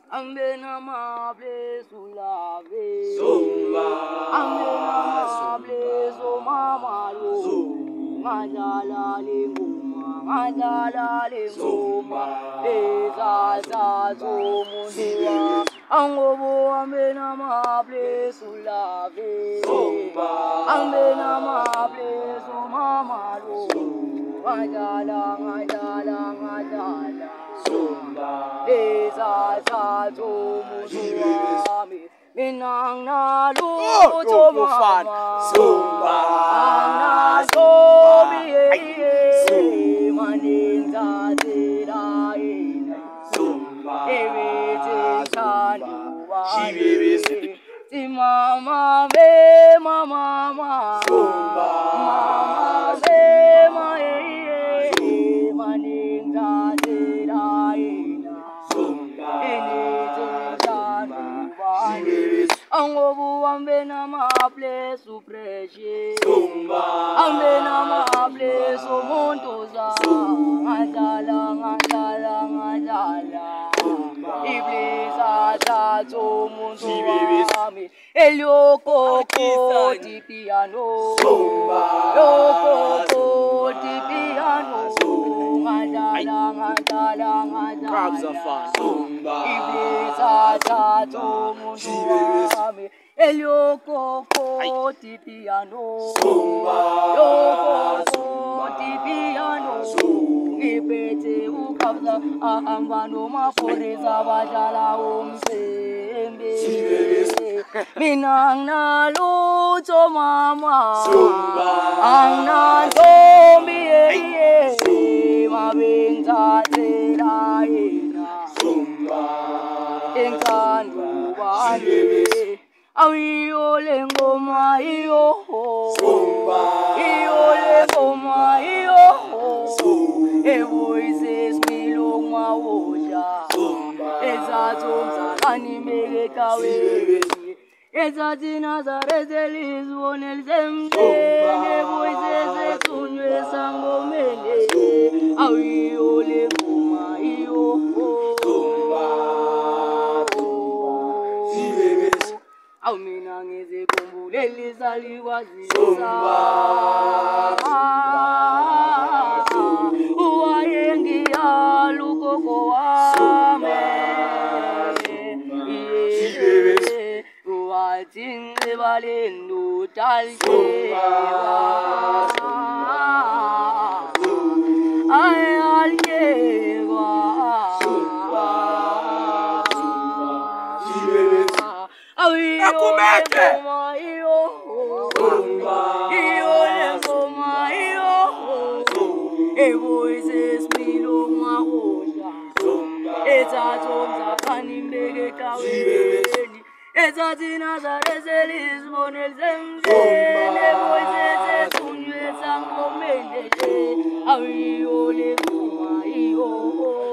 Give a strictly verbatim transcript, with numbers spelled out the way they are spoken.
Ambena mable sulave. Zumba. Ambena mable so mama lo. Mandala linguma, mandala linguma. Eza za zo mundua. Angobo ambena mable sulave. Zumba. Ambena mable so mama lo. Mandala, mandala, mandala. Zumba. Eza za zo mundua. Minang na lu Oh, mama. Zumba. Ana sobi e maninga tira ina. Zumba. Ewe te kanu wa. Shibebe. Ti mama be mama ma. Zumba. Mama be ma e maninga tira ina. Zumba. Ene te kanu wa. Shibebe. Angobu ambena maple supreshi. Zumba. Ambena maple so montoza. Ngajala ngajala ngajala. Iblisa tato montoami. Elioko ko di piano. Zumba. Elioko di piano. Ngajala ngajala ngajala. Crabs are fun. Zumba. Iblisa tato montoami. Elioko ko di piano. Zumba. Elioko di piano. Ngipete ukabza ahamba nomaforeza bajala umsembe. Mina nalutho mama. Zumba. Angantombi e mabenza tela ina. Zumba. Enkandu bale. Awiyo le ngoma iyo. Zumba. Iyo le ngoma iyo. E voices milongwa woja. Zumba. Ezazo mzakani mege kawe. Ezati nazareze lizwone lizembe. E voices etunywe sangomene. Awiyo le ngoma iyo. Amina ngeze kumbule lizaliwa zisa. Uwayengi ya lukoko wame. Uwatinge balendu talkewa. Ay alyewa. Akumete. E voices milongwa woja. Ezazo mzakani mbege kaweni. Ezati nazareze lizbone lizembe. E voices etunywe sangomende. Awiyo le ngoma iyo.